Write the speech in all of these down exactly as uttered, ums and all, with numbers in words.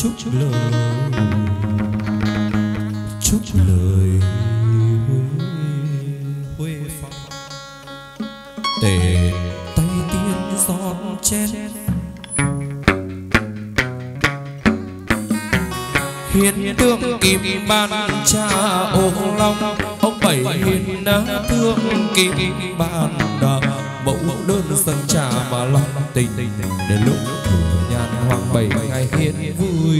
chúc lời chúc lời huê phong tề tay tiên giòn chén hiền tương kim ban cha ô long ông bảy hiền thương kim ban đà mẫu đơn sân trà mà long tình đến lúc thừa nhàn hoàng bảy ngày hiền vui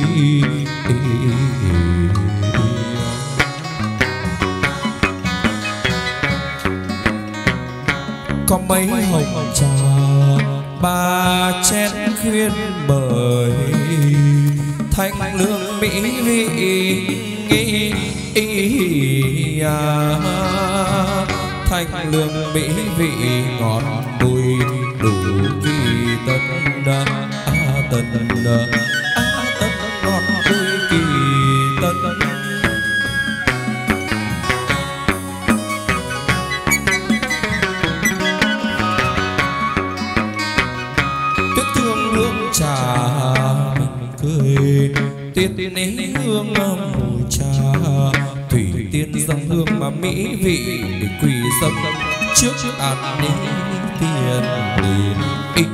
có mấy hồng trà ba chén khuyên bởi thanh lương mỹ vị à, thanh lương mỹ vị ngọt bùi đủ kỳ tân à, tân à, tân ngọt bùi kỳ tân tuyết thương hương trà cười tiên nấy hương mùi trà thủy tiên dâng hương mà mỹ vị để quỳ dâng trước an ni tiền đi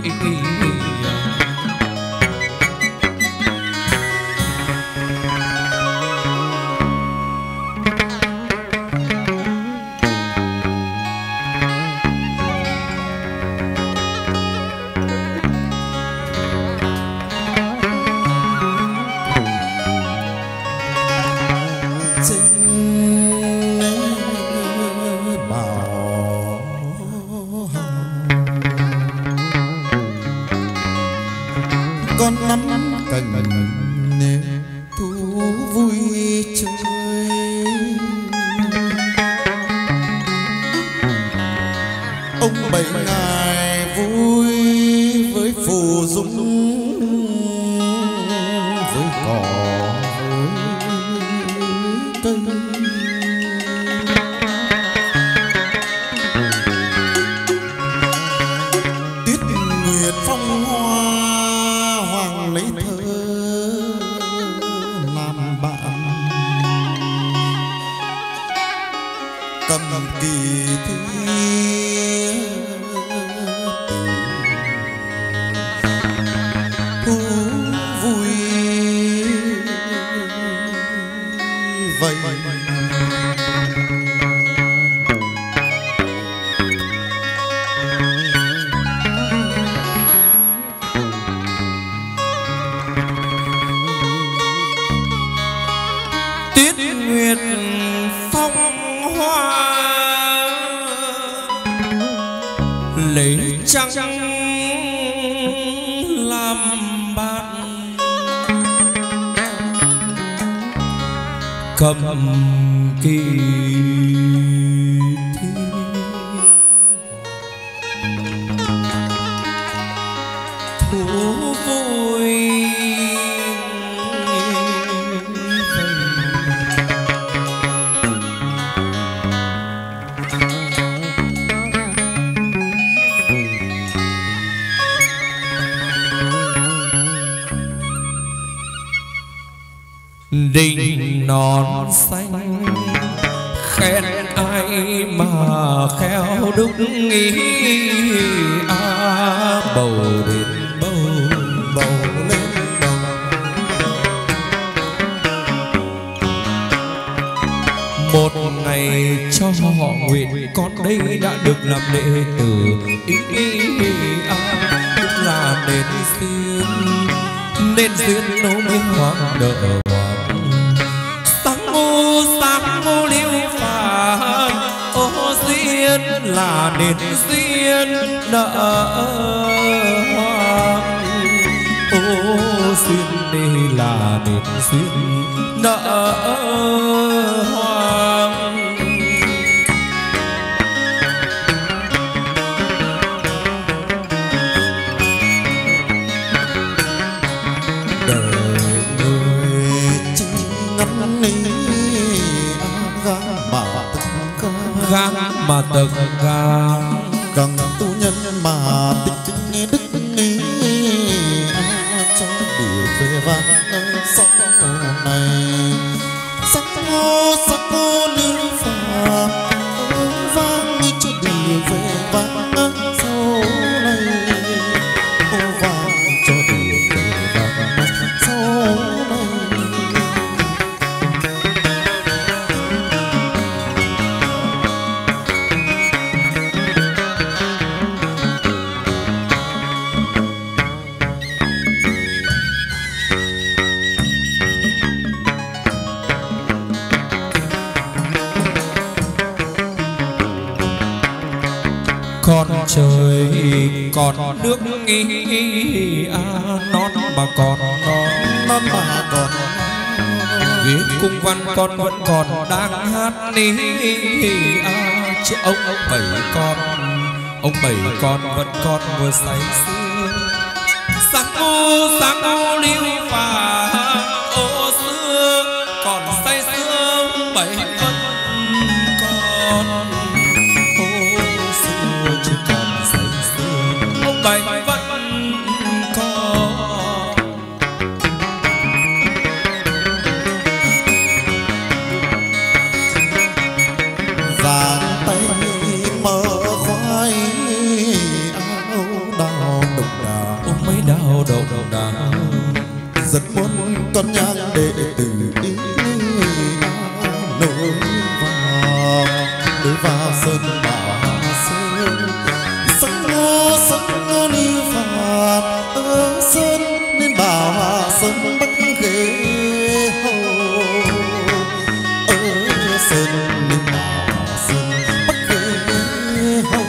cầm kỳ thi thú vui đình non xanh khen ai mà khéo đúc nghĩ à, bầu đến bầu bầu lên bầu một ngày cho họ nguyện con đây đã được làm đệ tử ý, ý, ý à, cũng là nên duyên nên duyên nấu mới hoàng đỡ là nên duyên nợ hoàng ô duyên đây là nên duyên nợ hoàng đời người chỉ ngắm ní gắng mà từng gắng cần tu nhân mà tích đức nghĩ cho điều về để vang sau này sắc cô sắc cô nữ phàm vang cho đời về vang sau này ô vang cho đời về vang sau này. Con trời còn nước nghi à, non mà còn non Non mà còn viết cung văn con vẫn còn đang hát ní à, chứ ông ông bảy con ông bảy con vẫn còn vừa say sưa sáng ô sáng ô liêu và ô xưa còn say sưa ông bảy vẫn còn chứ còn say sưa ông bảy vẫn còn. vàng tay mơ khoai áo đào độc đà Ông mấy đào đậu đậu đào rất muốn con nhang đệ tử ý nối vào nối vào sơn bảo sơn sắc ngô sắc ngô ni phạt ở sơn nên bảo hòa sơn bắc ghế hầu ở sơn nên bảo hòa sơn bắc ghế hầu.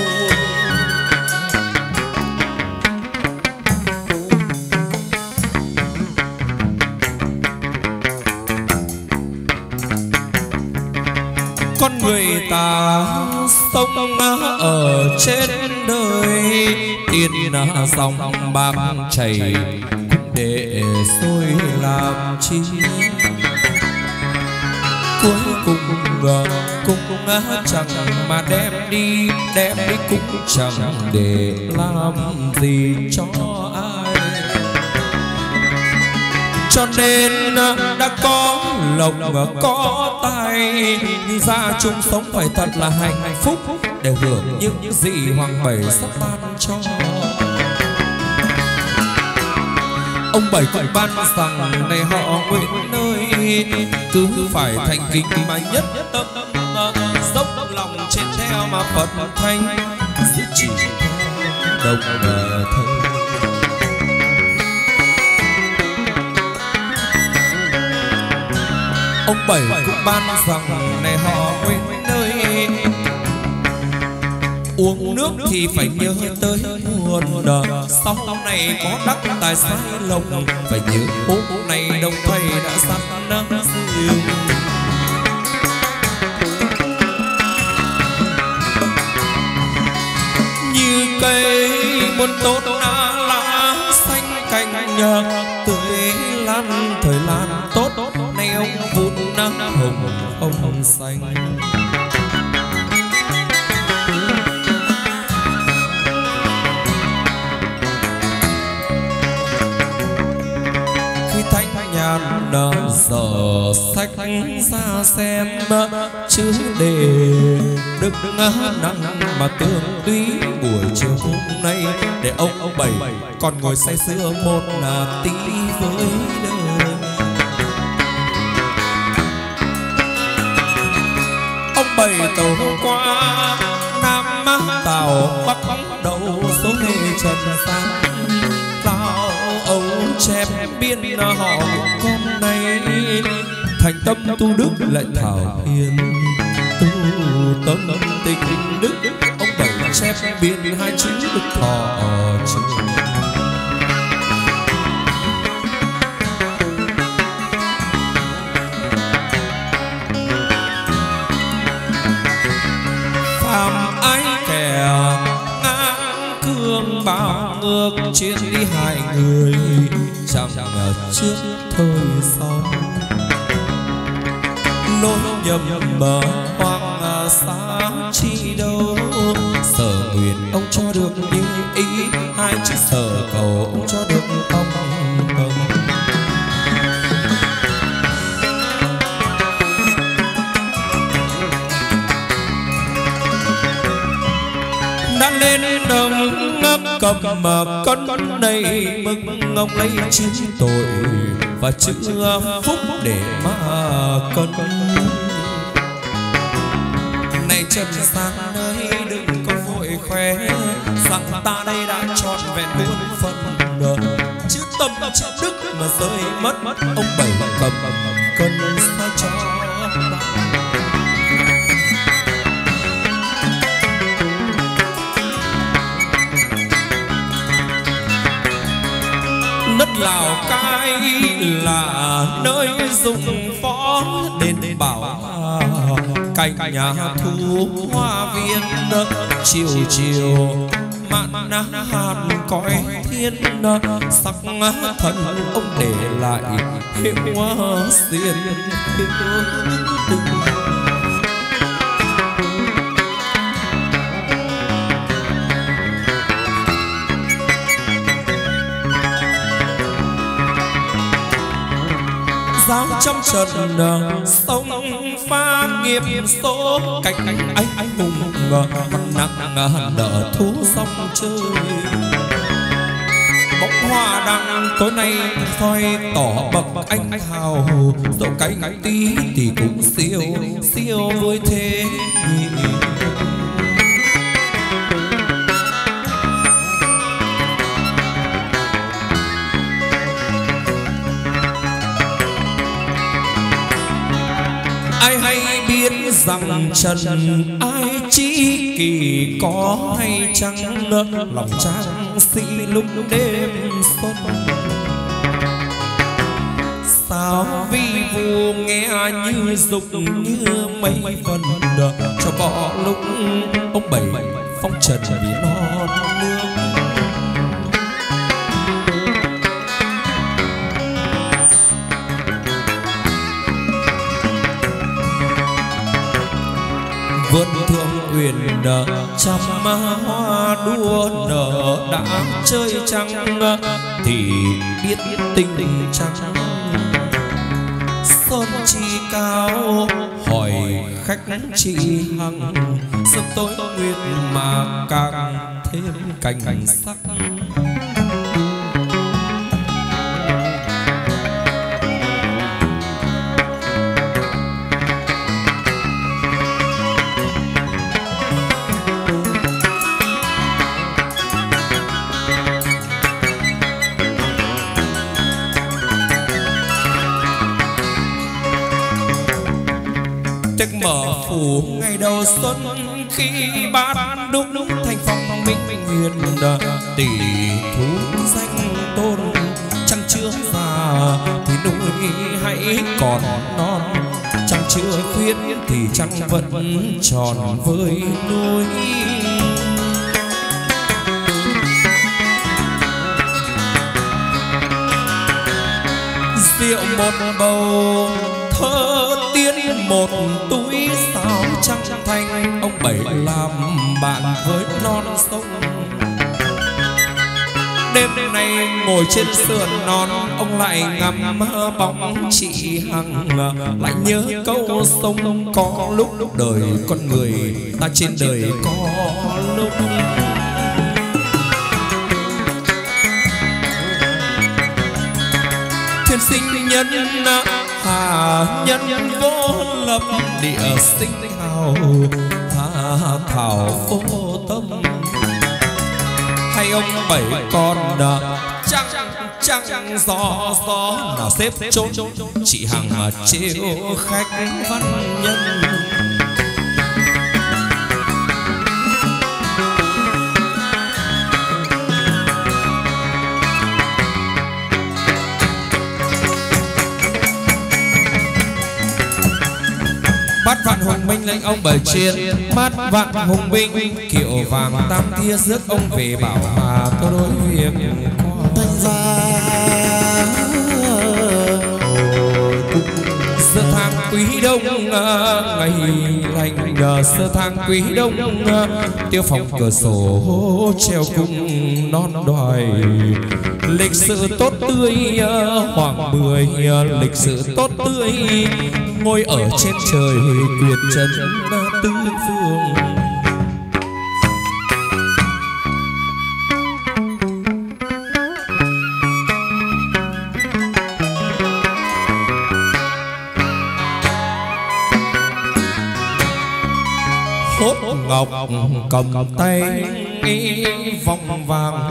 con người ta sống ở trên đời tiền dòng bạc chảy để xôi làm chi cuối cùng cũng chẳng mà đem đi đem đi cũng chẳng để làm gì cho ai. Cho nên đã có lộc và có tài gia chung sống phải thật là hạnh phúc để hưởng những gì Hoàng Bảy sắp ban cho. Ông Bảy cũng ban rằng này họ nguyện nơi cứ phải thành kính mà nhất tâm dốc lòng trên theo mà Phật thanh giữ chỉ đồng thơ. Ông Bảy cũng ban rằng này họ nguyện nơi uống nước thì phải nhớ tới nguồn đời. Sau này có đắc tài sai lồng phải nhớ hôm nay đồng thầy đã sắp nắng diều. Như cây muôn tốt lá xanh cành nhờ tươi lan thời lan tốt nay ông vụn nắng hồng hồng xanh. Nhàn giờ sách ra xem chữ đề đức năng mà tương túy buổi chiều hôm nay để ông ông Bảy còn ngồi say sưa một là tí với đời. Ông Bảy tàu qua Nam Tàu Bắc đầu số nghề trần gian âu chép biên họ con này thành tâm tu đức lại thảo hiền tu tâm tình đức. Ông Bảy chép biên hai chữ đức thọ trường. Phàm ai kẻ ngang cương bao ngược chuyên đi hại người chẳng trước thôi sau lối nhầm bờ hoang xa chi đâu. Sở nguyện ông cho được như ý hai chữ sở cầu ông cho được ông công. cầm mà cân này mừng ông lấy chín tội và chữ phúc để mà cân. Này trần gian nơi đừng có vội khoe rằng ta đây đã trọn vẹn bốn phần chứ tâm chữ đức mà rơi mất ông bảy cầm cân sai cho. Đất Lào Cai là nơi dùng phó đền bảo cạnh nhà thu hoa viên chiều chiều mạn hàn cõi thiên sắc thần ông để lại hiệu xiên giáo trong trần sông pha nghiệp số cảnh anh anh hùng nặng nợ thú sông chơi bóng hoa đăng tối nay soi tỏ bậc anh hào dẫu cánh tí thì cũng siêu siêu vui thế. Ai hay biết rằng trần ai chi kỳ có hay chăng lòng trang sĩ lúc đêm xuân sao vi vu nghe như dục như mây vần cho có lúc ông bảy phong trần vì non nước. Vườn thượng uyển trăm hoa đua nở đã chơi trăng thì biết tình trăng sơn chi cao hỏi khách chị hằng sớm tối nguyệt mà càng thêm cảnh sắc. Mở phủ ngày đầu xuân khi bát đúc đúc thành phong minh huyền tỷ thú danh tôn chẳng chưa già thì núi hãy còn non chẳng chưa khuyết thì trăng vẫn tròn với núi. Rượu một bầu thơ tiên một túi sao trăng thanh ông bảy làm bạn với non sông. Đêm này ngồi trên sườn non ông lại ngắm bóng chị hằng lại nhớ câu sông có lúc đời con người ta trên đời có lúc thiên sinh nhân hà nhân vô lập địa sinh hào tha thảo vô tâm hay ông bảy con trăng trăng gió gió nào xếp chốn chị hằng mà trêu khách văn nhân. Bát vạn hùng binh lệnh ông bảy chiến bát vạn hùng binh kiệu vàng tam tia rước ông về bảo hà có đối việc thành ra sơ thang quý đông ngày lành sơ thang quý đông tiêu phòng cửa sổ treo cung non đoài lịch sự tốt tươi hoàng mười lịch sự tốt tươi ngồi ở trên trời quyền trần tứ phương. hốt ngọc cầm tay nghi vòng vàng,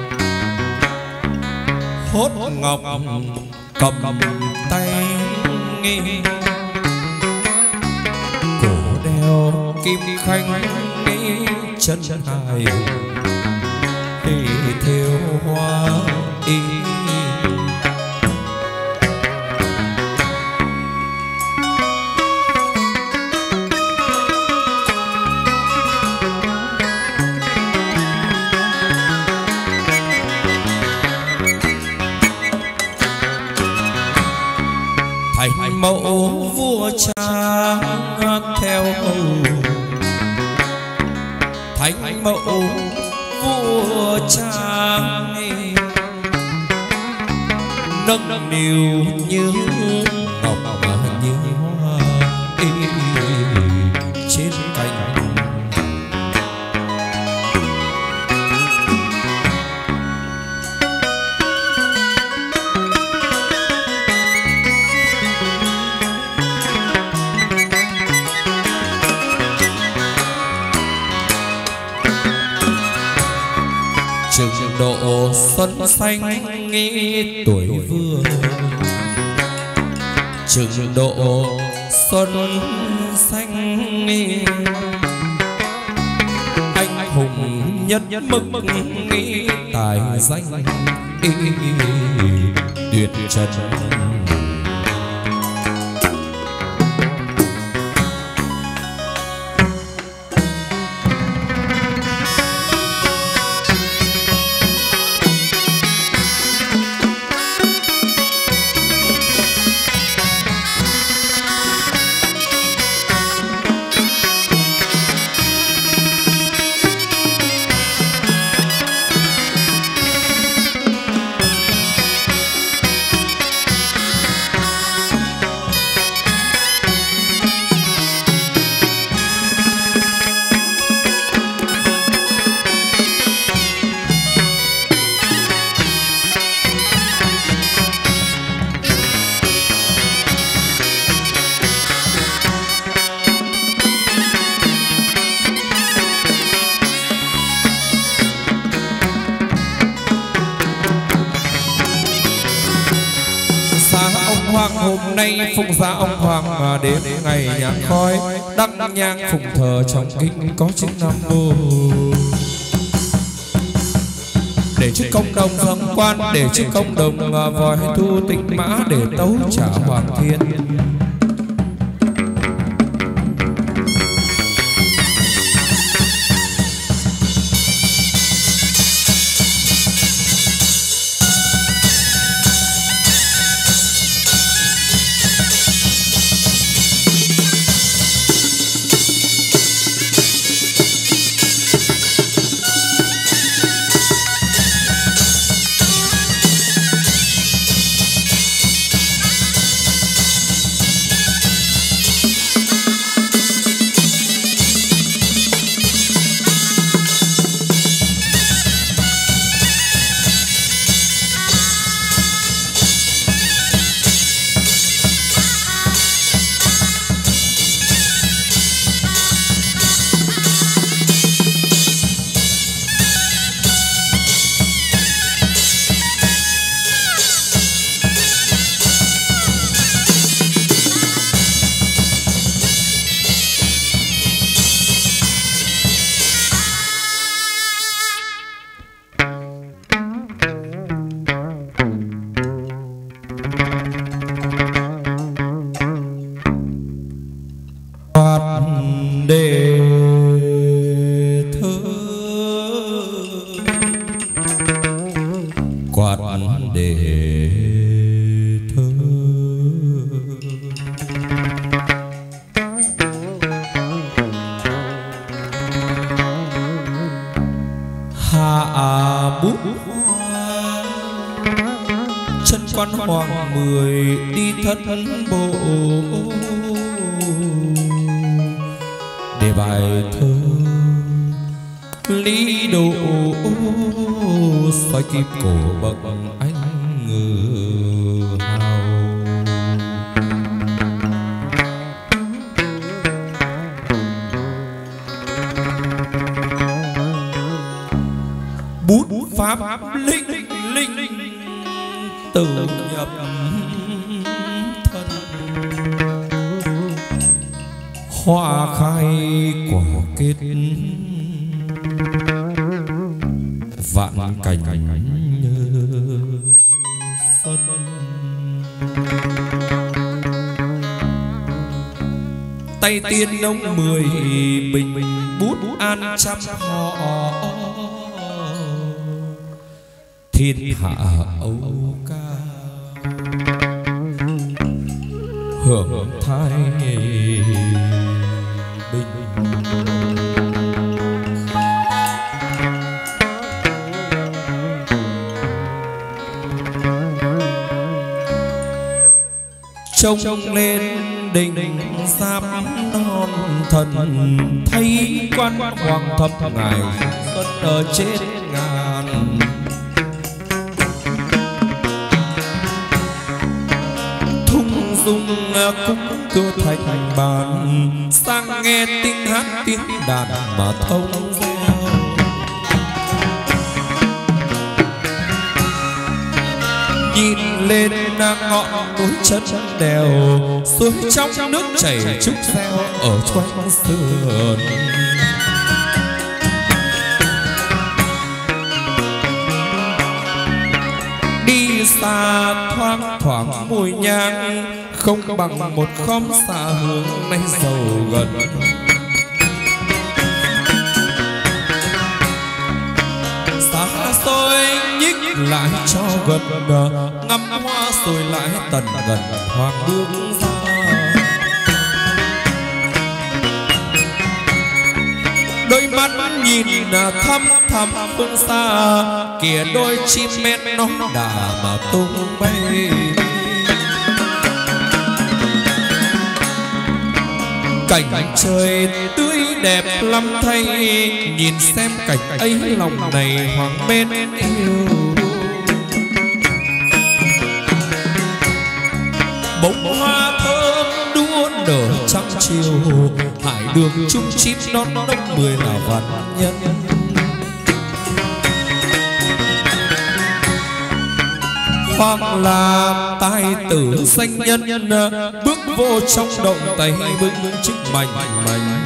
hốt ngọc cầm tay nghi cổ đeo kim khanh nghi chân hài thêu hoa y. Thành mẫu vua cha theo hầu, thành mẫu vua cha nâng niu như ngọc như hoa trên cành. Chừng độ xuân xanh nghi tuổi vừa, chừng độ xuân xanh nghi anh hùng nhất mực nghi tài danh tuyệt trần. Hôm nay phụng giá ông hoàng mà đến ngày nhạc khói đăng nhang phụng thờ trong kinh có chữ Nam Mô. Để chức công đồng dâng quan, để chức công đồng vòi thu tịnh mã, để tấu trả hoàng thiên. tự nhập thân, hoa khai quả kết vạn cảnh như xuân. Tay tiên nông mười bình bút an trăm họ, thiên hạ âu ca hưởng thái bình. Trông lên đình giáp non thần, thấy quan hoàng thập ngài xuân ở trên ngàn. Thung dung cũng cơ thành bàn, sang nghe tiếng hát tiếng đàn mà thông reo. Nhìn lên ngọn núi chân đèo, suối trong nước chảy trúc reo ở quanh sườn. Đi xa thoáng thoảng mùi nhang, không bằng một khóm xa hướng nay giàu gần. Xa xôi nhích lại cho gần, ngắm hoa rồi lại tần gần hoàng bước ra. Đôi mắt nhìn thăm thăm phương xa, kìa đôi chim én nó đà mà tung bay. Cảnh trời tươi đẹp lắm thay, nhìn xem cảnh ấy lòng này hoàng mến yêu. Bông hoa thơm đua nở trong chiều, hải đường chung chim non đông mười là văn nhân. Hoặc là tài tử danh nhân, bước vô trong động tay bước chức mạnh mạnh.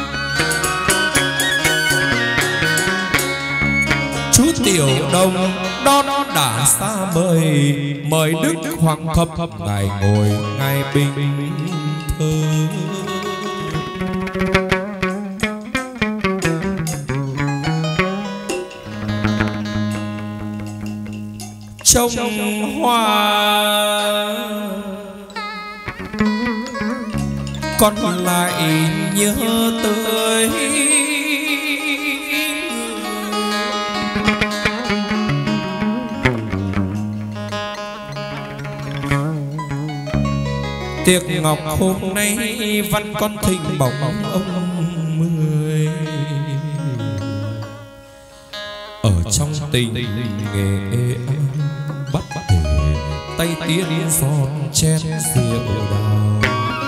Chú Tiểu Đông đón đã xa mời, mời Đức Hoàng thập ngài ngồi ngài bình thơ. Trong hoa con lại nhớ tới tiệc ngọc hôm nay văn con thịnh bóng ông mười. Ở trong tình nghệ bắt để tay tiên giòn chén rượu đào.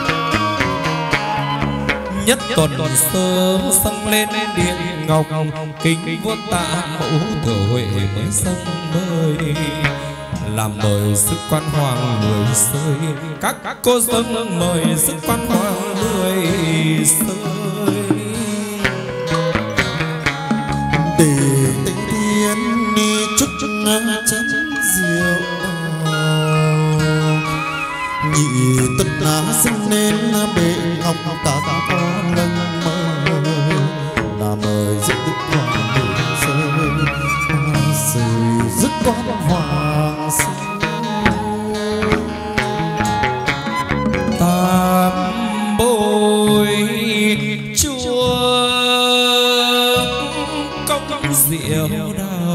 Nhất tuần sơ dâng lên điện ngọc, kính vua tạ mẫu thừa huệ mới dâng mời. Làm mời sức quan hoàng mười sơi, các cô dâng mời sức quan hoàng mười sơi. Để tinh tiên đi chúc chén rượu đào, nhị tất ná dâng lên bệ ngọc các con nâng mơ. Là mời giúp đức hoàng mười sơi, rồi giúp quan hoàng sơi. Tam bồi chùa công rượu đào,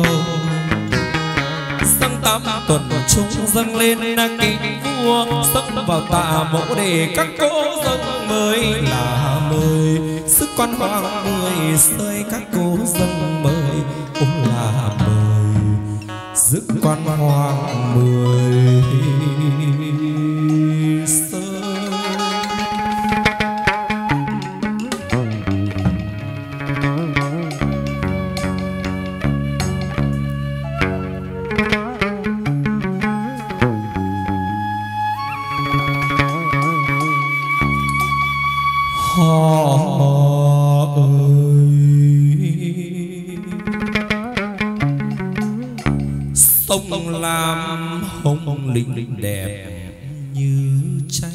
dâng tám tuần chúng dâng lên kính vua, dâng vào tạ mẫu để các cô dâng mời. Là mời sức quan hoàng mười sơi, các cô dâng mời. Ôi là mời sức quan hoàng mười sơi. Họ ơi, sông Lam hồng linh đẹp như tranh,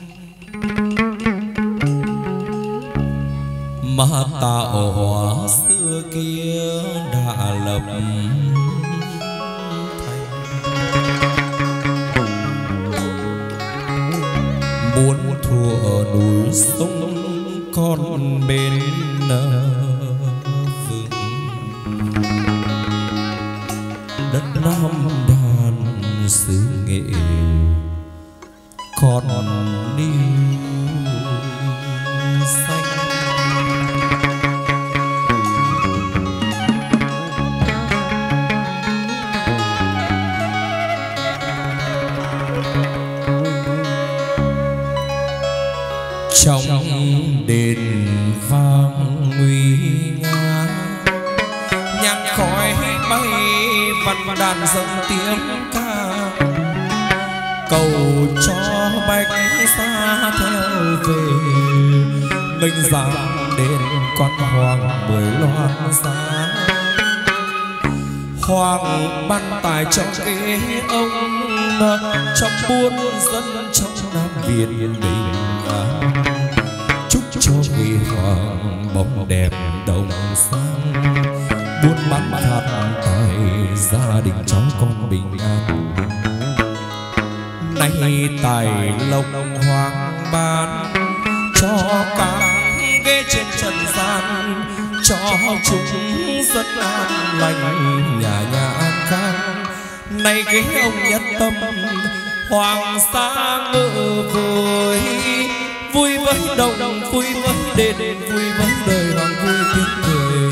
mà tạo hóa xưa kia đã lập thành. Muốn thua núi sông con bên vững, đất Nam đàn xứ Nghệ còn níu xanh. Trong đền vang nguy nga, nhang khói bay văn đàn dâng tiếng ca, cầu cho bách xa theo về. Nghênh giang đền quan hoàng mười loan giá, hoàng ban tài cho kế ông, trong buôn dân trong Nam Việt Bình an. Chúc cho vị hoàng bóng đẹp đồng sang, buôn bán phát tài gia đình cháu con bình an. Nay tài lộc hoàng ban cho các ghế trên trần gian, cho chúng rất an lành nhà nhà an khang. Nay ghế ông nhất tâm hoàng sa ngự vui, vui với đồng vui với đền, vui với đời hoàng vui tiếng cười.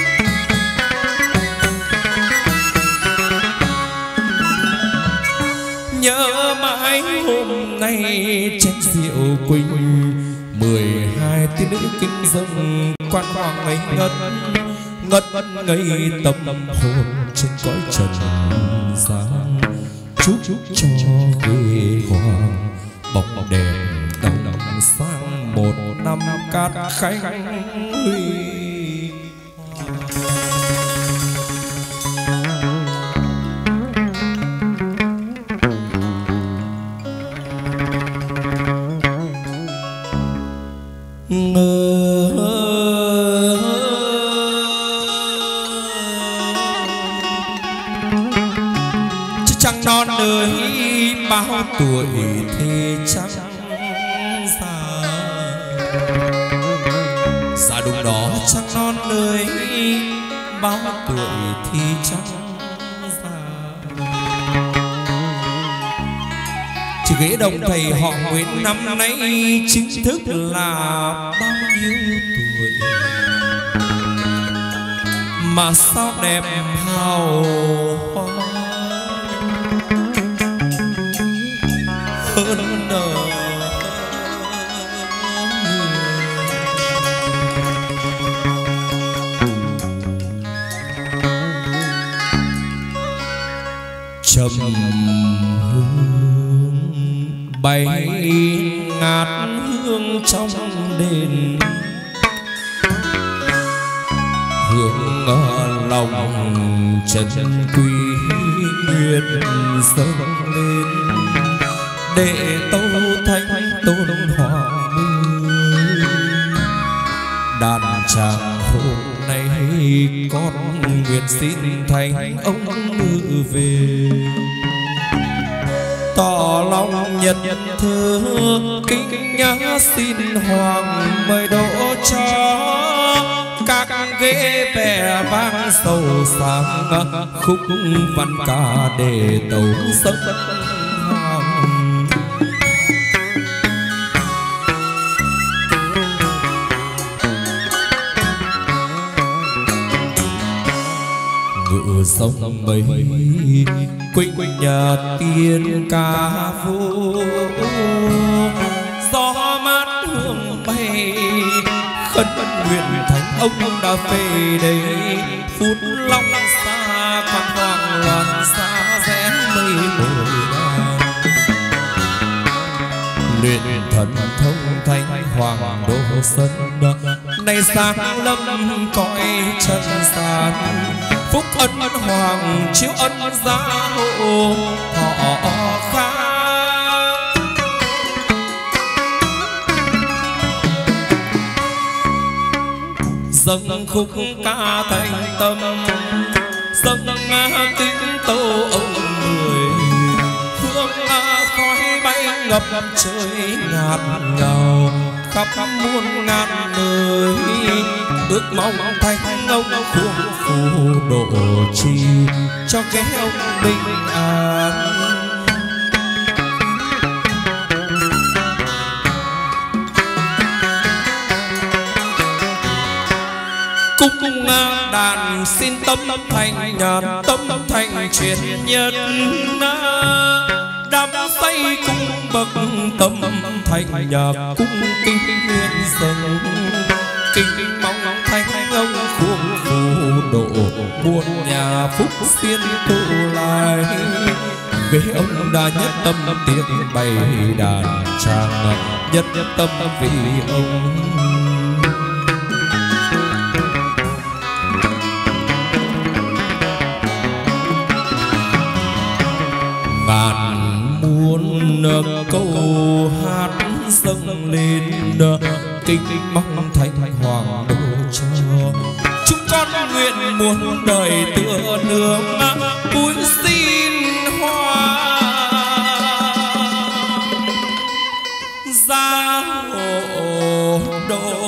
Nhớ mãi hôm nay chén rượu quỳnh, mười hai tiên nữ kinh dâng quan hoàng ngây ngất ngất ngây tâm hồn trên cõi trần gian. Chúc cho quê hoàng bóng đẹp đồng sang một năm cát khánh huy. Trăng non ơi bao tuổi thì trăng già, dạ đúng đó trăng non ơi bao tuổi thì trăng già. Chỉ ghế đồng thầy họ Nguyễn năm nay chính thức là bao nhiêu tuổi, mà sao đẹp hào hoa hơn đời. Trầm hương bay ngát hương trong đền, hương lòng chân quý nguyện dâng lên, để tâu thánh tôn hòa mưu. Đàn chàng hôm nay con nguyện xin thành ông ngự về, tỏ lòng nhật thơ kính nhã xin hoàng mời đỗ cho các ghế vẻ vang sầu sáng, khúc văn ca để tấu giấc sông mây quỳnh nhà tiên ca vô, gió mát hương bay khấn nguyện thánh ông đã về đây. Phút long xa quan hoàng loạn xa rẽ mây bồi đàn, luyện thần thông thánh hoàng đô sân này sáng lâm cõi chân gian phúc ân hoàng chiếu ân gia hộ họ khác dâng khúc ca thành tâm dâng kính tâu ông người hương khói bay ngập trời ngạt ngào khắp muôn ngàn nơi ước mong thanh ông khuôn phù độ trì cho ghé ông bình an. Cung đàn xin tâm thành tâm thành truyền nhân đam say cung bậc tâm thành nhà cung kinh nguyên dâng kinh mong thanh ông khuôn phù độ muôn nhà phúc xiên tu lại ghế ông đã nhất tâm tiếng bày đàn tràng nhất nhất tâm vì ông. Ngàn muôn câu hát dâng lên kinh mong thánh hoàng độ cho chúng con nguyện muôn đời tựa nương cúi xin hoa gia hộ độ.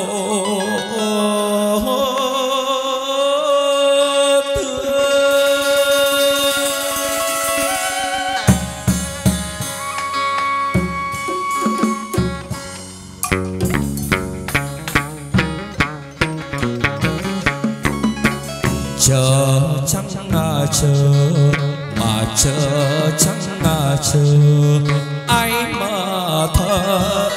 Chờ trắng à chờ mà chờ trắng à chờ ai mà thở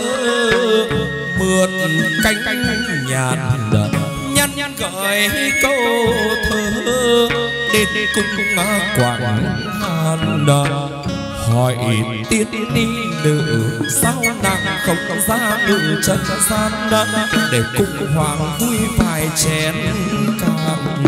mượn cánh cánh nhàn nhăn nhăn gợi câu thơ đến cung quảng hàn hỏi tiên đi nữ sao nàng không ra ngự chân gian để cung hoàng vui vài chén cạn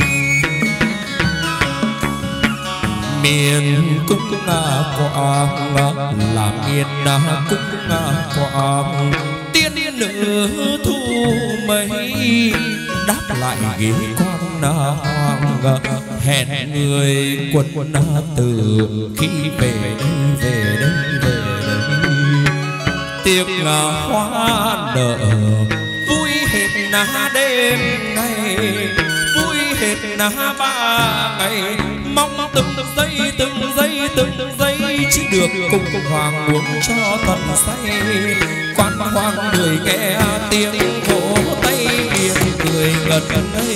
miền cung quảng làm miền cung quảng tiên nữ thu mấy đáp lại ghế quan hoàng hẹn người quân từ khi về đây về đây về đây tiếc hoa nở vui hệt na đêm ngày vui hệt na ba ngày mong từng giây từng giây từng giây chỉ được cùng hoàng uống cho thần say quan hoàng người nghe tiếng vỗ tay miệng cười gần đây.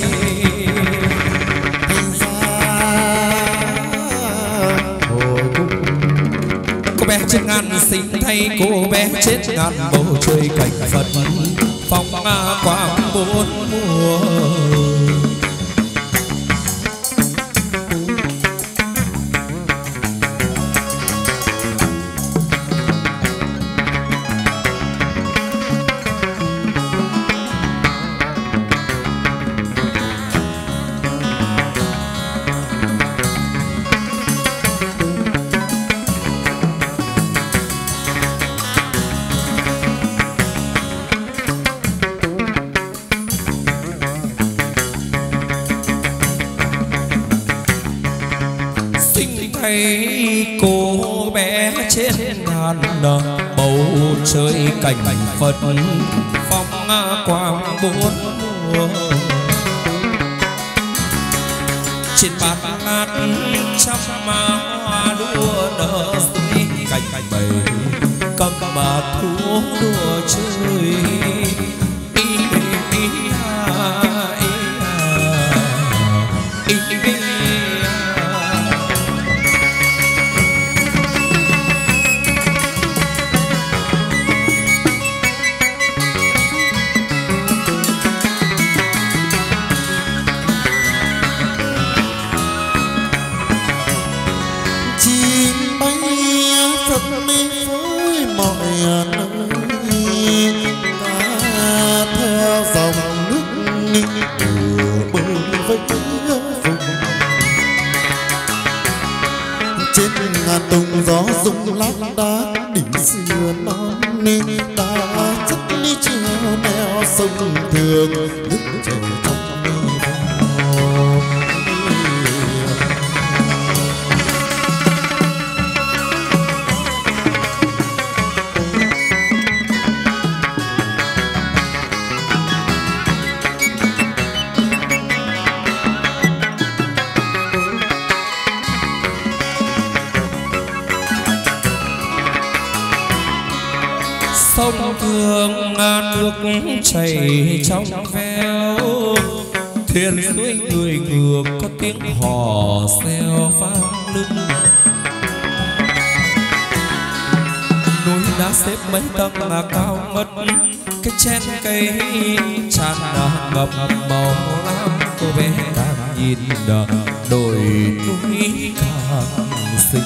Cô bé trên ngàn sinh thay cô bé chết ngàn bầu trời cảnh phật phong quang bốn mùa. Thấy cô bé trên ngàn bầu trời cảnh phật phong quang bốn mùa trên bát ngát trăm hoa đua nở dưới cảnh bầy cầm mà thú đùa chơi. Phật mê phối màu mọi nơi ta theo dòng nước vừa bơi với vùng trên ngàn tung gió rung lác đác đỉnh xưa non nên ta chất ly treo neo sông thường nước chảy trong sông thương nước chảy trong veo thuyền suối người ngược có tiếng hò reo vang lưng núi đá xếp mấy tầng là cao mất cái chen cây tràn ngập màu lam cô bé đang nhìn đồi núi càng xinh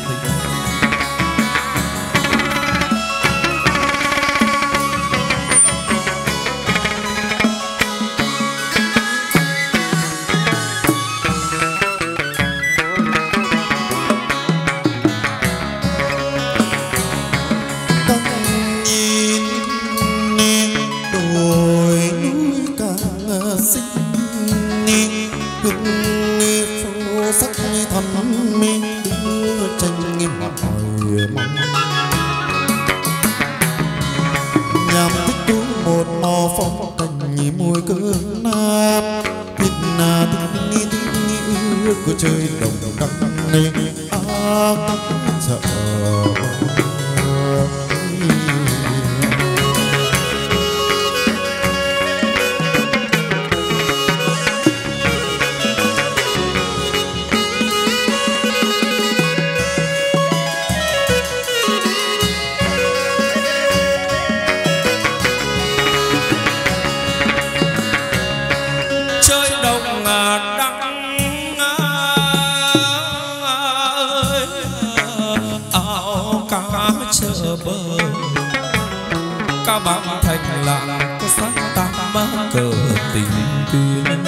chơi đồng đăng lên à, chợ chơi đồng đăng chợ bờ cao bằng thành làng có sắc tam cờ tình tuyên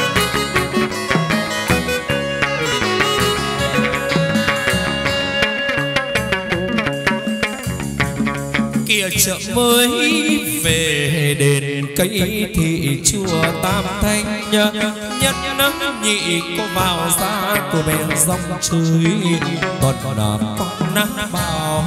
kìa chợ mới về đền cây thị chùa Tam Thanh nhất nắng nhị có vào ra cô bé dòng chơi còn là con nắng bao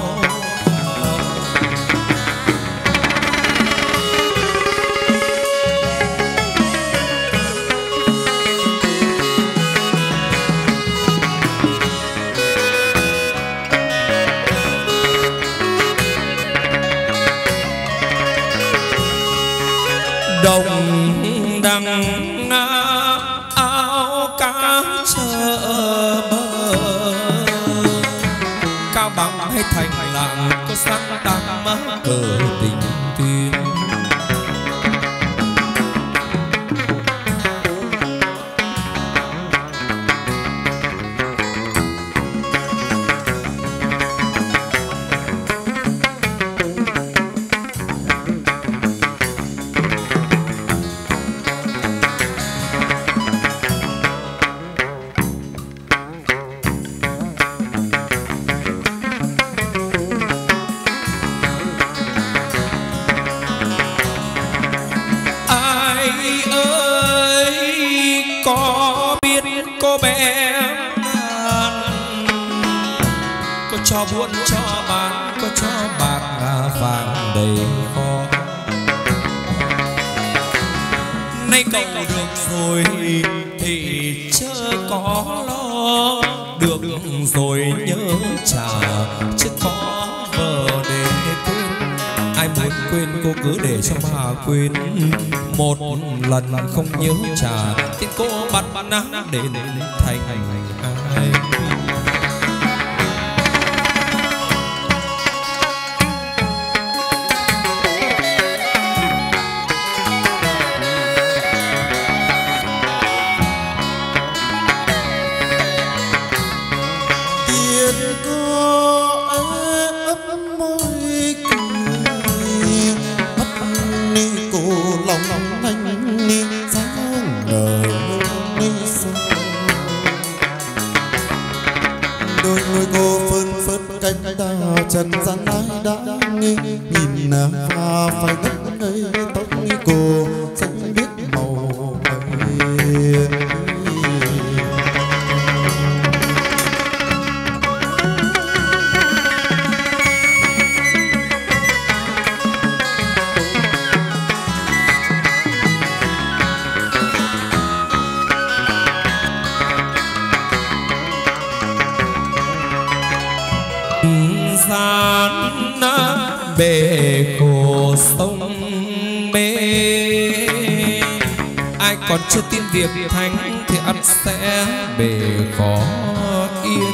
đồng đằng áo cá chợ bờ cao bằng hay thành làng có sắc tam cờ tình tuyên cho buôn cho bán có cho bạc ngà vàng đầy kho nay cậu được rồi thì chớ có lo được rồi nhớ trả chứ có vợ để quên ai muốn quên cô cứ để cho mà quên một lần không nhớ trả thì cô bắt nắng để thành ai cô ấp môi cười nhìn và phải ngất ngây tóc cô xanh biếc màu mây. Gian bể khổ sông mê, ai còn chưa tin việc thánh thì ắt sẽ bể khó yên.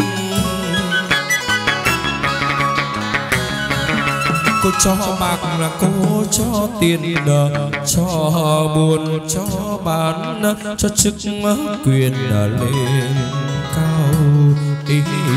Cô cho bạc là cô cho tiền nợ, cho buồn cho bán, cho chức quyền lên cao ý.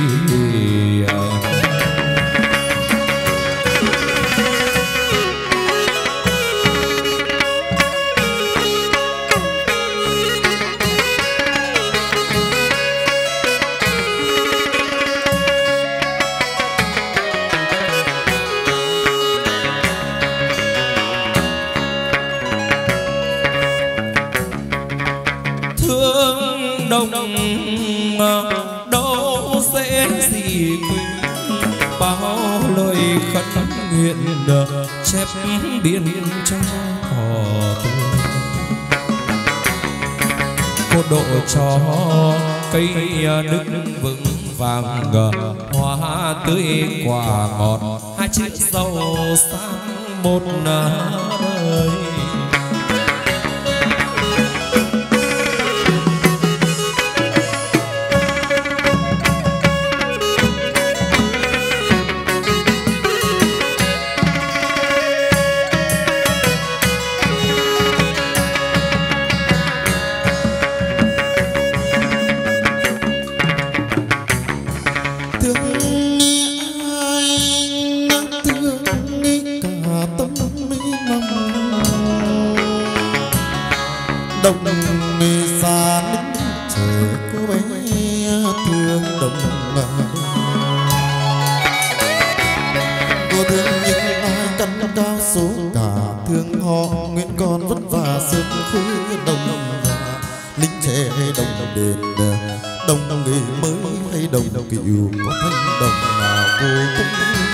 Đông đâu dễ gì bao lời khấn nguyện chép biên cho họ tôi. Cô độ cho cây đức vững vàng, hoa tươi quả ngọt, hai chiếc dầu sang một đời. Đông đông xa đứng chờ cô bé thương đồng. Cô thương những ai căn cao số cả, thương họ nguyện còn vất vả sớm khuya đồng và lính trẻ đồng đền đồng người mới hay đồng cựu có thân đồng nào cô cũng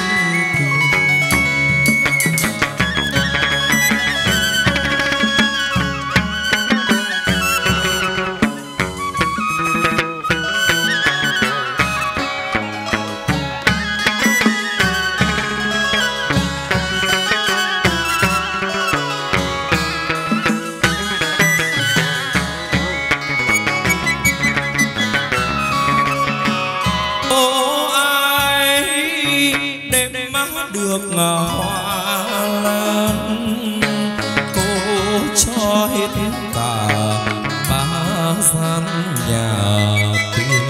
hoa lan. Cô cho hết cả ba gian nhà tiền,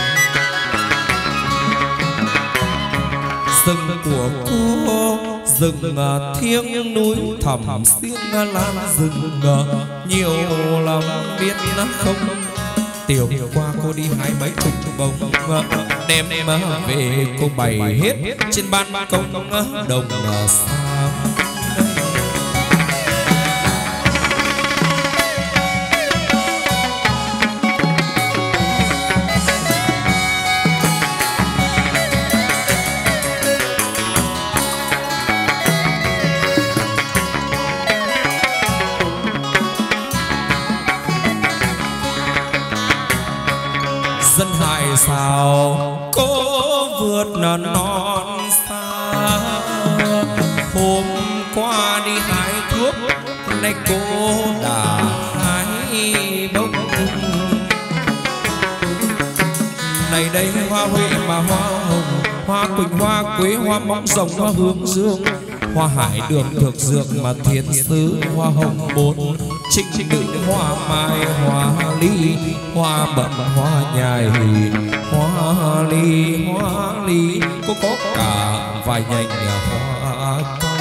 rừng của cô rừng thiêng núi thẳm xiên lan rừng nhiều lắm biết không. Tiểu qua cô đi hái mấy chục bông đem về cô bày hết trên ban công đồng sáng. Dân hại sao cô vượt non xa, hôm qua đi hái thuốc nay cô đã hái bông. Này đây hoa huệ mà hoa hồng, hoa quỳnh hoa quế hoa móng rồng hoa hướng dương, hoa hải đường thực dược mà thiên sứ, hoa hồng bốn trinh nữ hoa mai hoa ly, hoa bận hoa nhài hoa ly hoa ly, có có cả vài nhành hoa cau.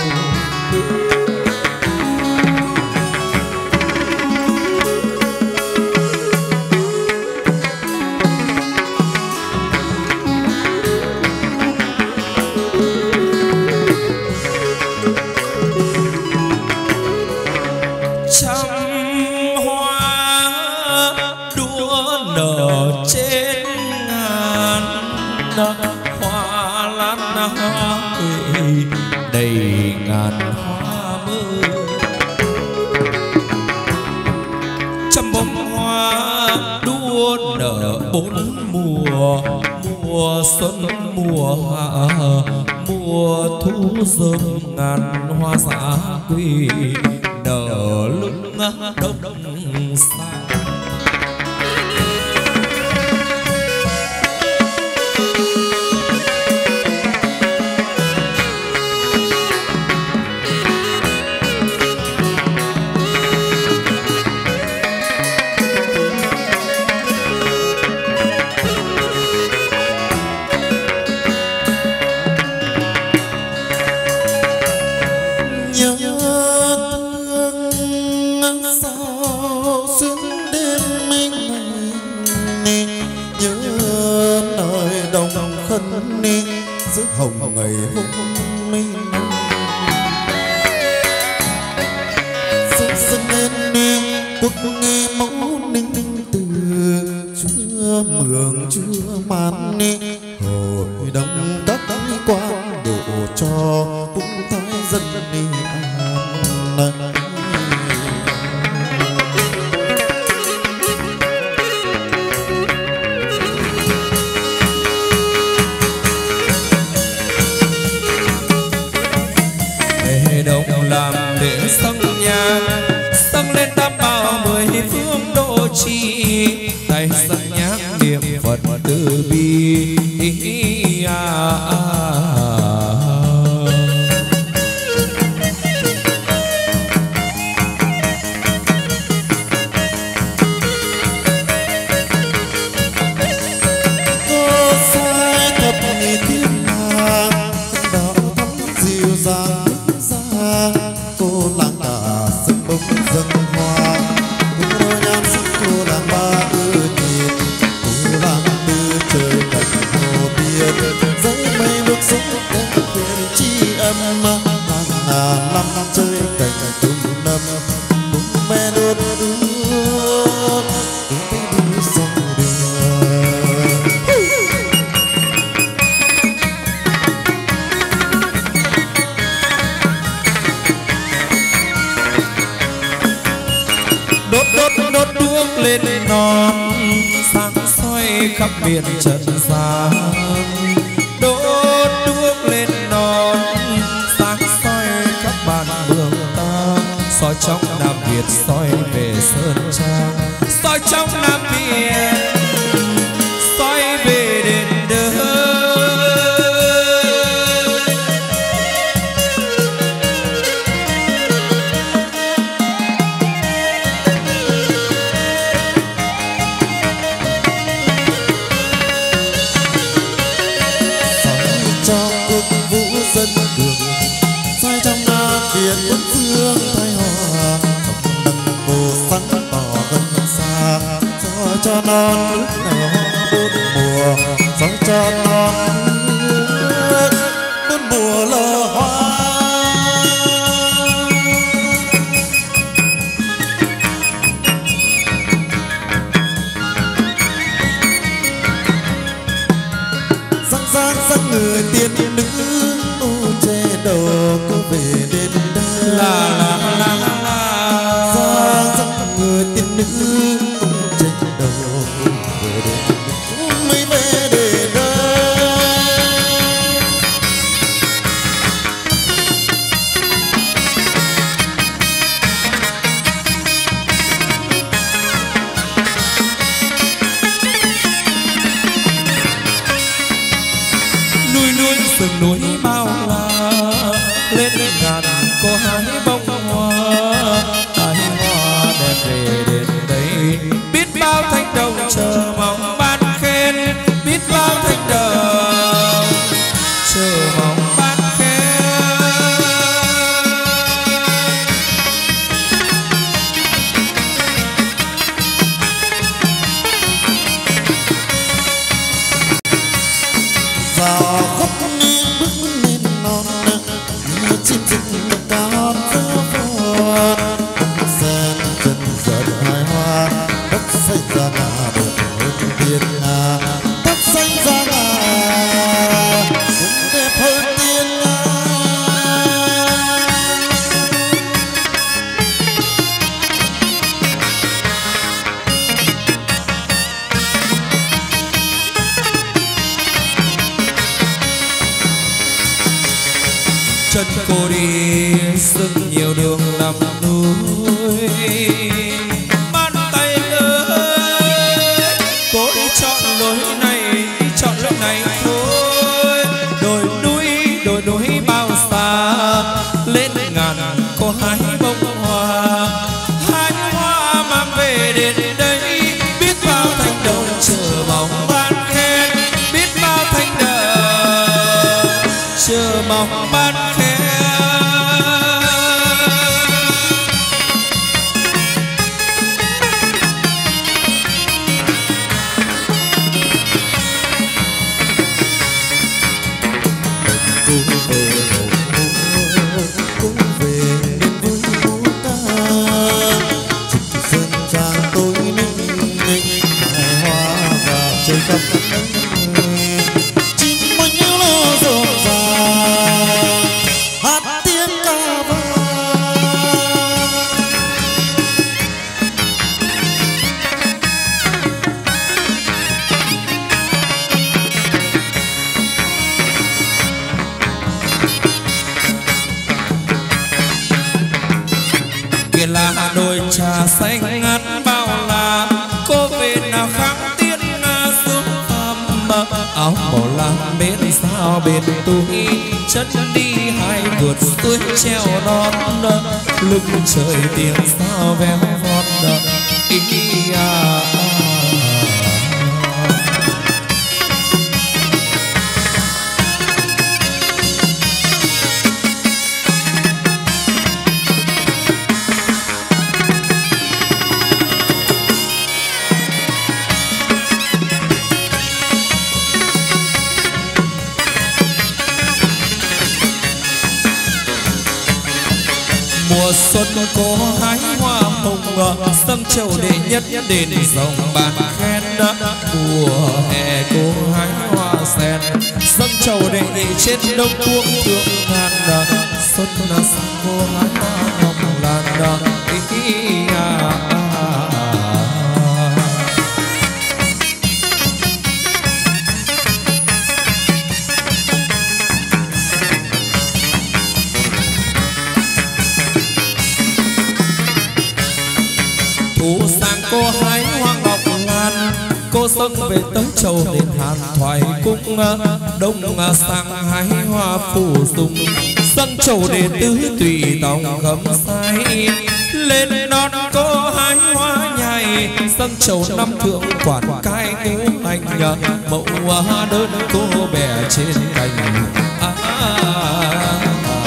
ngàn hoa mơ. Trăm bông hoa đua nở bốn mùa, mùa xuân mùa hạ mùa thu rơm ngàn hoa dã quỳ nở lúc đông xa. Hồng ngày hôm minh dâng dâng lên quốc nghe mẫu ninh từ chúa mường chúa man hội đồng các quan độ cho cũng thái dân đi an. Làm để sông nhang dâng lên tam bảo mười phương độ trì, tay dâng nhang niệm Phật từ bi à, à, à. Có sai thật thì thiên hàng đạo thắm dịu dàng cô làng cả sức bông dâng hoa, cô nhan sắc cô làng ba ư nhìn, cô làng đưa trời cảnh hồ biên, dãy mây nước xuống em thuyền chi âm, làng ngàn năm chơi cảnh tung năm, bụng mẹ đốt ước, tiếng tay đưa sông đường. Đốt đốt đốt đuốc lên non sáng soi khắp miền trần gian, đốt đuốc lên non sáng soi khắp bản mường ta, soi trong Nam Việt soi về Sơn Trang, soi trong Nam Việt soi về đền đơ. Dân đường sai trong Nam Việt bốn phương thái hòa, đằng cô sáng tỏ gần xa, cho cho non nước nở bốn mùa, cho cho non nước bốn mùa lơ hoa. Răng răng răng người tiên nữ che đầu cô về đêm đêm La la la la la ra răng người tiên nữ che đầu về đêm mới về để đây. núi núi sườn núi bao la lên ngàn cô hái bông hoa, hái hoa đẹp về đến đây, biết bao thanh đồng chờ mong ban khen, biết bao thanh đồng chờ mong ban khen. Vào khóc bước lên non chim rừng cao rừng nhiều đường nằm núi. Bàn tay ơi cố đi chọn lối này, chọn lối này thôi. Đồi núi đồi núi bao xa, lên ngàn có hái bông hoa. Hái hoa mang về đến đây, biết bao thanh đồng chờ mong ban khen, biết bao thanh đồng chờ mong ban khen. Là đôi trà xanh ngát bao la, cô về nào kháng tiên xuống thăm. Áo màu lam bên sao bên tôi, chân đi hai vượt suối treo non. Lưng trời tiếng sao véo von ý à. Mùa xuân có hái hoa hồng, dâng trầu đệ nhất đền dòng bàn khen. Mùa hè cô hái hoa sen, dâng trầu đệ nhị trên đông quốc thượng ngàn. Xuân sang cô hái hoa hồng lan ý à. Thu sang cô hái hoa ngọc ngàn, cô dâng về tới châu đền Hàn Thoại cung. Đông sang hái hoa phủ dung, dâng trầu đệ tứ tùy tòng gấm say. Lên non cô hái hoa nhài, dâng trầu năm thượng quản cai ngũ hành. Mẫu hoa đơn cô bè trên cành à, à, à.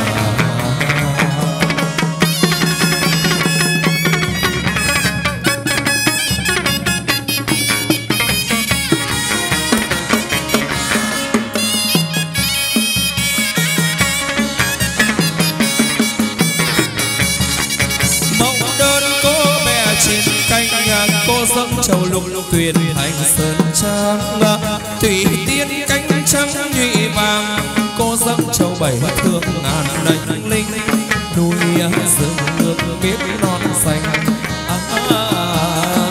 Cô dâng trầu lục tuyền thành sơn trang, tùy tiên cánh trắng nhụy vàng. Cô dâng trầu bảy thượng ngàn đánh linh, núi rừng nước biết non xanh à, à, à.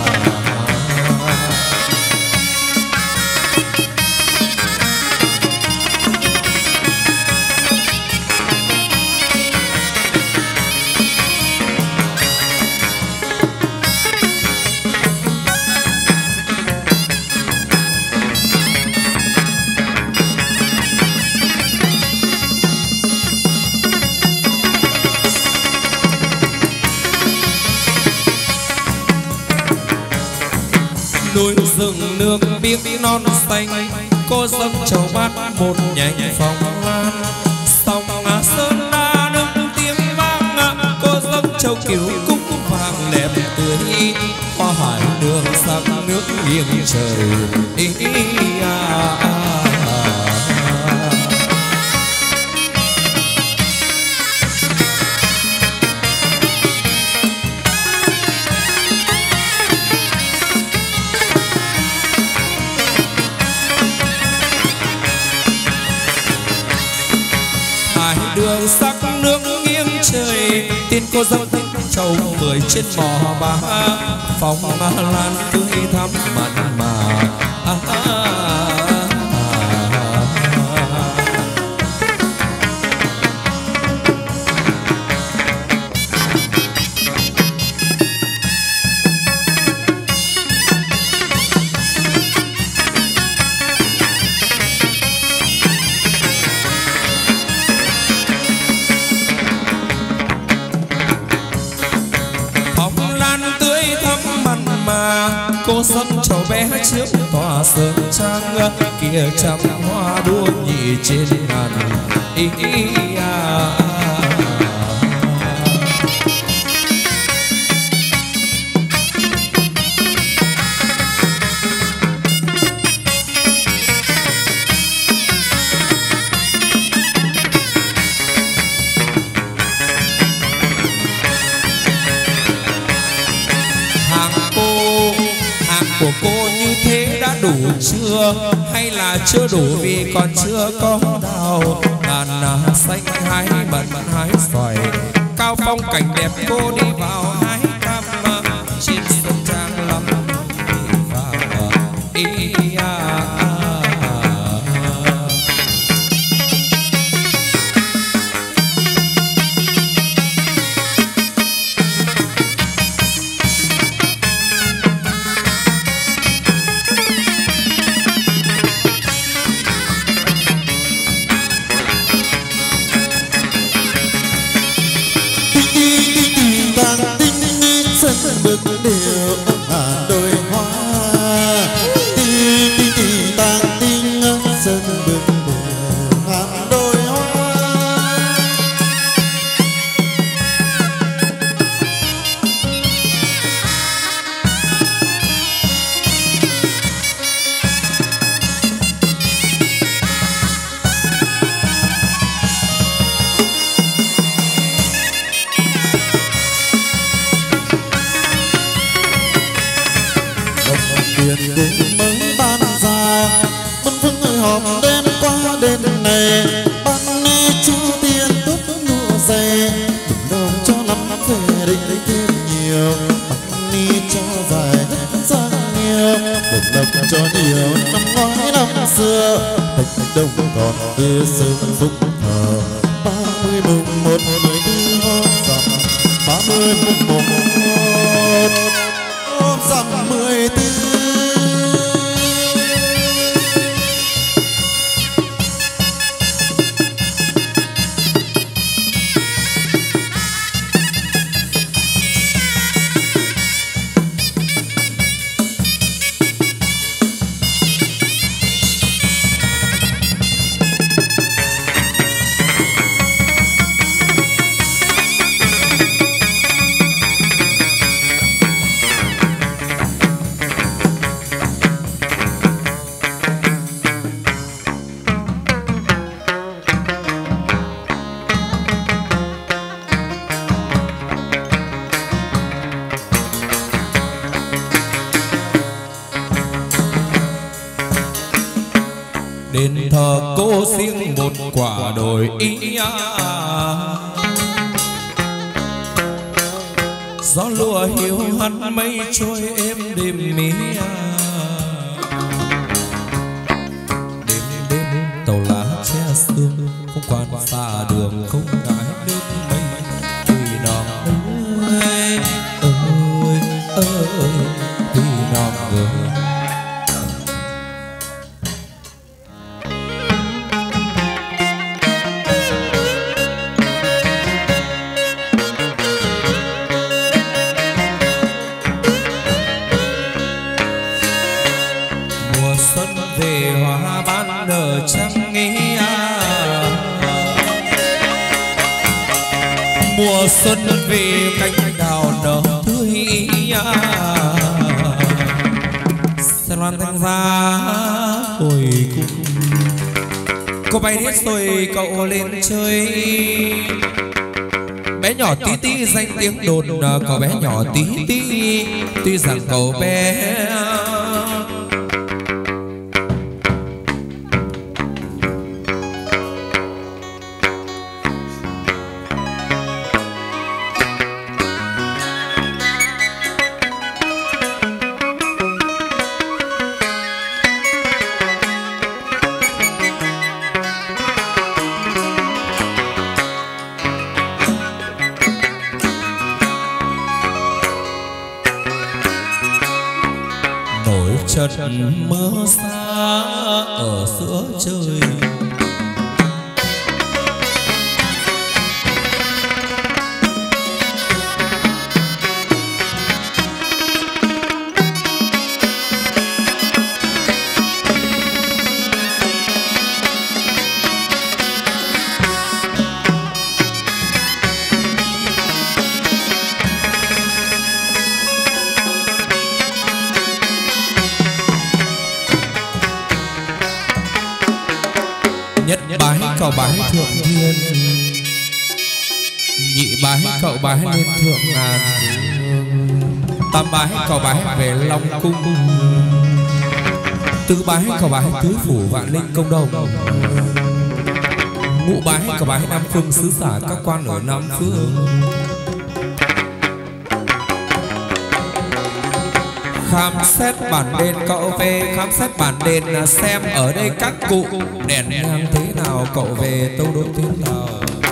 Núi rừng nước biếc non xanh, cô dâng trầu bát một nhành phong lan. Sông sơn la nước tiếng vang, cô dâng trầu kiểu cúc vàng đẹp tươi. Hoa hải đường sắc nước nghiêng trời ý, ý, à, à. Đường sắc nước nghiêng trời, tiên cô dâng trầu mười trên mò ba. Phong lan tươi thắm mặn mà à, à, à, à. bé chiếu tỏa sớm trăng kia trăm hoa đua nhị trên ngàn ý, ý, à. Của cô như thế đã đủ chưa hay là chưa đủ vì còn chưa có đào ngàn xanh hái mận hái xoài cao phong cảnh đẹp cô đi vào hái cam trên sông Trang lắm vào ý à. bước điệu hà đôi hoa ti ti ti tang tinh sân bước điệu hà đôi hoa. Đêm mới ban ra bân vương người họp đêm qua đêm này ban nghe chu tiên tốt nụ dày đừng đâu cho lắm về đây lấy thêm nhiều ban ni cho dài ra nhiều một năm cho nhiều năm ngoái năm xưa bạch đông còn đưa sương phúc thờ ba mươi mùng một mười tư hôm rằm ba mươi mùng một hôm rằm mười tư. Đền thờ cô riêng một quả đồi ý à. Gió lùa hiu hắt mây trôi êm đêm mí à. Đêm đêm tàu lá che sương không quan xa đường không ngại nước mây thủy nòng ơi ơi ơi thủy nòng ơi. Mùa xuân về cánh đào nở tươi à. Xe loan thanh ra hồi cung cô bay hết rồi cậu lên chơi. Bé nhỏ tí tí danh tiếng đồn có bé nhỏ tí tí tuy rằng cậu bé trận mơ xa ở giữa trời. cậu bái thượng thiên, nhị bái cậu bái lên thượng ngàn, tam bái cậu bái về Long cung, tứ bái cậu bái tứ phủ vạn linh công đồng, ngũ bái cậu bái nam phương xứ giả các quan ở nam phương. Khám xét bản đền cậu về khám xét bản đền là xem ở đây các cụ đèn nhang thế nào, cậu về tâu đối thế nào.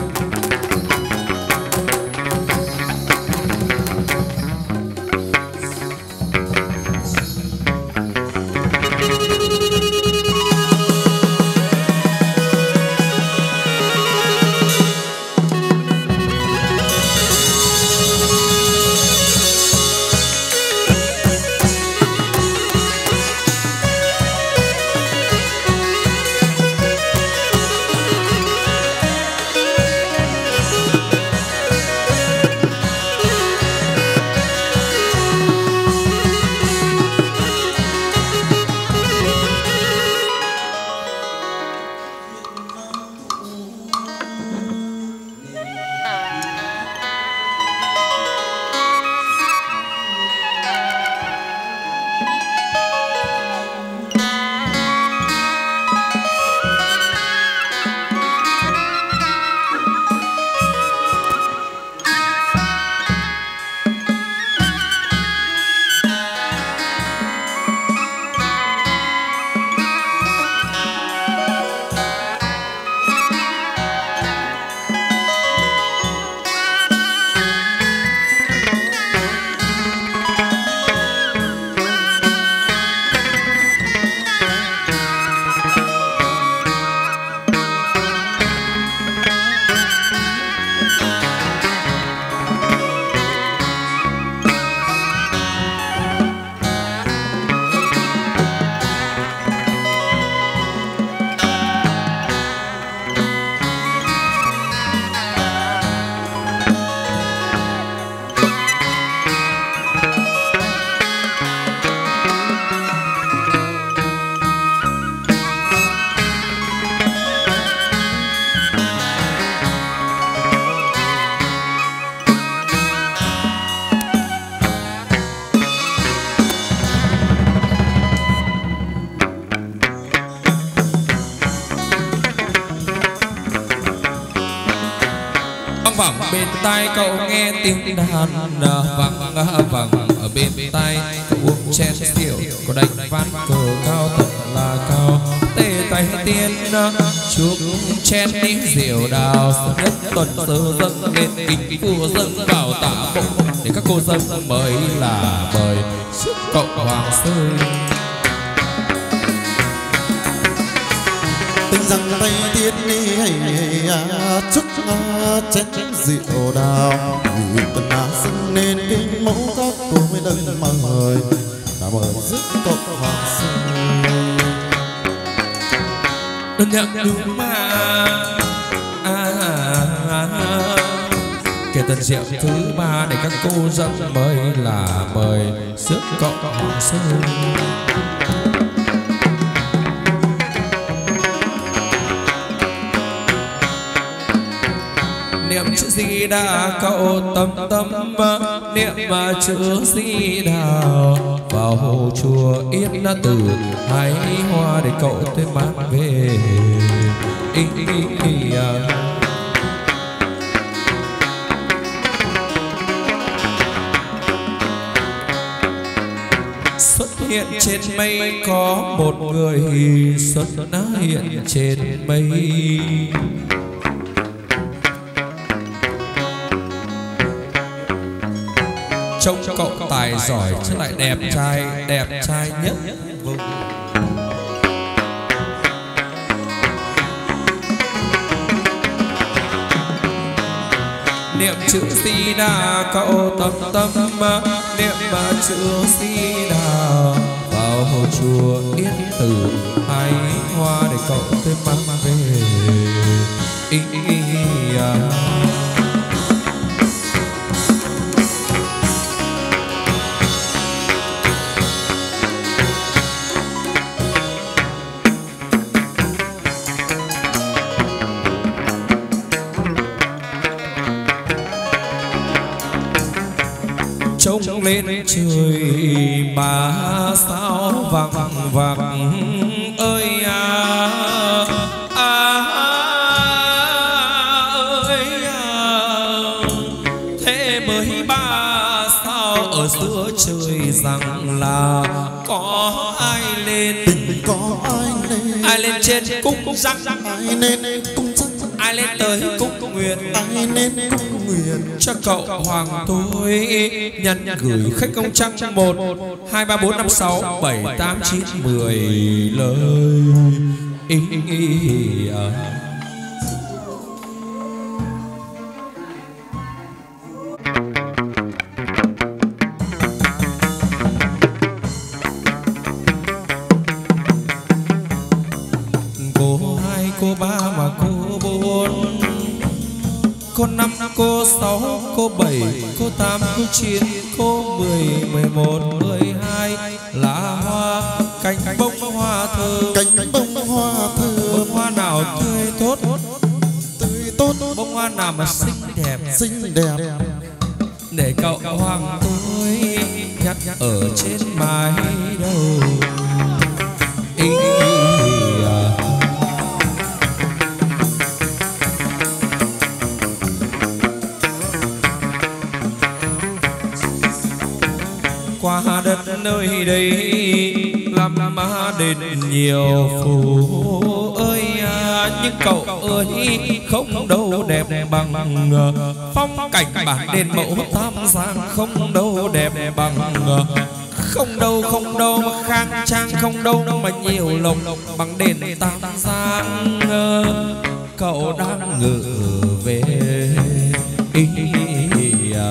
Bên tai cậu nghe tiếng đàn vang vang ở bên tai cậu uống chén rượu, có đánh ván cờ cao thật là cao, tê tay tiên chúc chén tiếng rượu đào, sớm nhất tuần sơ dâng lên kính vua dâng vào tạ bộ để các cô dâng mới là mời sức cậu hoàng sơn. Tình rằng tay tiên đi hay chúc chén rượu đào, vì tuần á dâng lên kính mẫu các cô mới đừng mời đã mời sức cậu hoàng sơn. Đơn nhận đúng mà à, à, à. Kể tuần rượu thứ ba để các cô dâng mời là mời sức cậu hoàng sơn. Niệm chữ Di Đà cậu tâm tâm, niệm mà chữ Di Đà vào hồ chùa Yên Tử hái hoa để cậu tới mang về. Ý, ý, ý, à. Xuất hiện trên mây có một người xuất hiện trên mây, trông cậu tài giỏi chứ lại đẹp trai, đẹp trai nhất vùng. Niệm chữ Di Đà cậu tâm tâm, niệm mà chữ Di Đà vào hồ chùa Yên Tử hái hoa để cậu tới mang về. Ý, ý, ý, à. trông lên trời mà sao vàng vàng ơi à, à ơi à. Thế mới ba sao ở giữa trời rằng là có ai lên, có ai lên, ai lên trên cung răng, ai lên cung răng, ai lên tới cung nguyện, ai lên cung nguyện cho cậu hoàng tôi nhân gửi khách công trăng một hai ba bốn năm sáu bảy tám chín mười lời ý, ý, ý, à. Cô hai cô ba mà cô bốn, cô năm cô sáu cô bảy cô tám cô chín cô mười mười một mười hai lá hoa cánh bông hoa thơm, cánh bông hoa thơm, bông hoa nào tươi tốt tươi tốt, bông hoa nào mà xinh đẹp xinh đẹp để cậu hoàng tôi nhắc ở trên mái đầu. Ý, à. Qua đất nơi đây làm má đền nhiều phù ơi à, nhưng cậu ơi không đâu đẹp bằng phong cảnh bản đền mẫu Tam Giang, không đâu đẹp bằng, không đâu không đâu mà khang trang, không đâu mà nhiều lộc bằng đền Tam Giang. Cậu đang ngự về ý, à.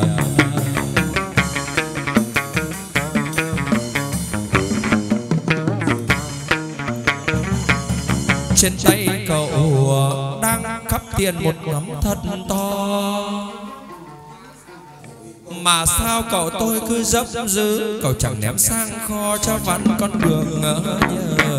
Trên tay cậu đang cắp tiền một nắm thật to, mà sao cậu tôi cứ dấp dứ, cậu chẳng ném sang kho cho vắn con đường ngỡ nhớ.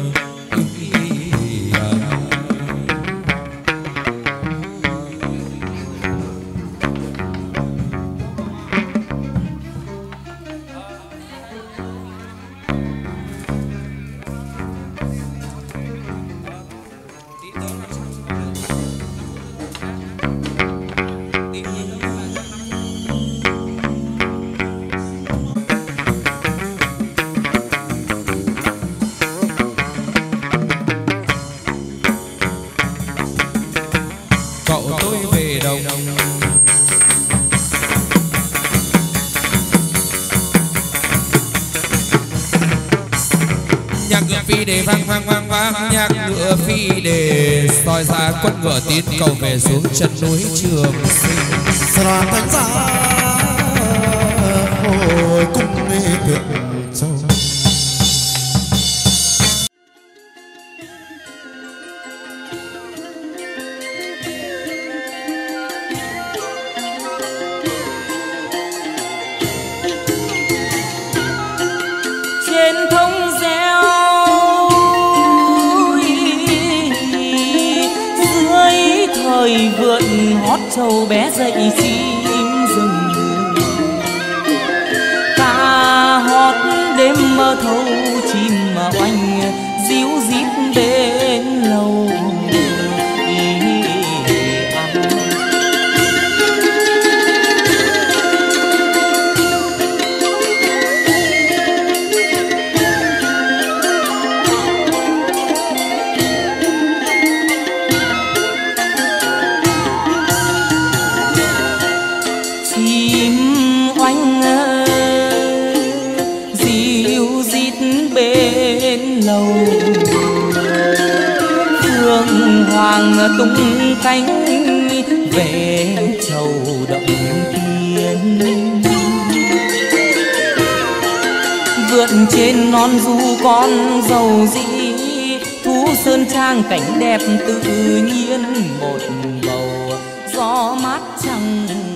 Cậu tôi về đồng nhạc ngựa phi đề vang vang vang vang, nhạc ngựa phi đề soi ra quân ngựa tiến cầu về xuống chân núi Trường Sinh. là thánh giá hồi cung nghe tuyệt châu. Trên thông reo dưới thời vượn hót trâu bé dậy chim rừng, ca hót đêm mơ thâu chim mà oanh díu dít bên lầu. Phương hoàng tung cánh về chầu động tiên, vượt trên non du con dầu dĩ, thú sơn trang cảnh đẹp tự nhiên, một bầu gió mát trăng